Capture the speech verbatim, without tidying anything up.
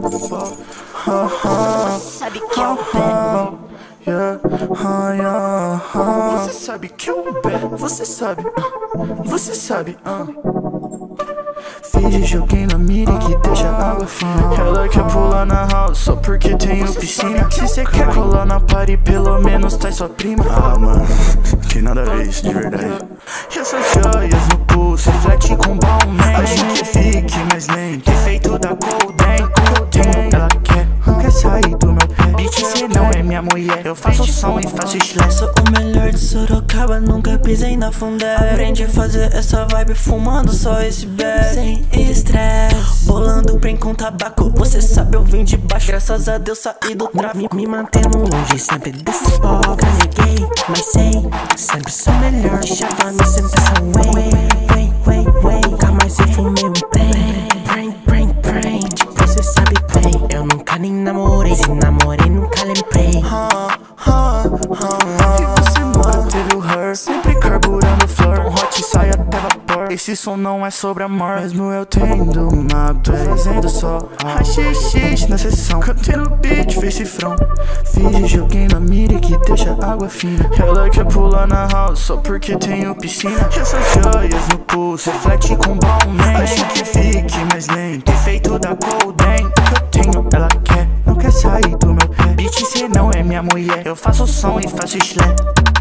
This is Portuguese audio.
sabe que é o pé. Yeah, uh, yeah, uh. Você sabe que é o pé. Você sabe, uh. Você sabe, uh. Finge joguei na mira que deixa a água fina. Ela quer pular na house só porque tenho piscina. Se cê quer colar na party, pelo menos traz sua prima. Ah, mano, que nada a ver isso, de verdade. E essas joias no pulso, reflete com Balmain. Acho que fique mais lento, efeito da Golden. Golden, ela quer, não quer sair do meu pé. Bitch, cê não é minha mulher. Eu faço som e faço slash. Sou o melhor de Sorocaba, nunca pisei na fundé. Aprendi a fazer essa vibe fumando só esse bag. Sem estresse, bolando bem com tabaco. Você sabe, eu vim de baixo, graças a Deus saí do tráfico. Me, me mantendo longe sempre desses pobres. Caneguei, mas sei, sempre sou melhor. Chavando sempre essa way, way, way, way. Nunca mais eu fumei um trem. Brain, brain, brain, tipo você sabe bem. Eu nunca nem namorei, se namorei nunca lembrei. E você nunca teve o her, sempre carburando flor. Um hot sai até vapor. Esse som não é sobre amor, mesmo eu tendo uma. Tô fazendo só rachixe na sessão. Cantei no beat, fez cifrão. Finge joguei na mira que deixa a água fina. Ela quer pular na house só porque tenho piscina. E essas joias no pulso, reflete com Balmain. Acho que fique mais lento, efeito da Golden. Que eu tenho, ela quer, não quer sair do meu pé. Bitch, cê não é minha mulher. Eu faço som e faço slash.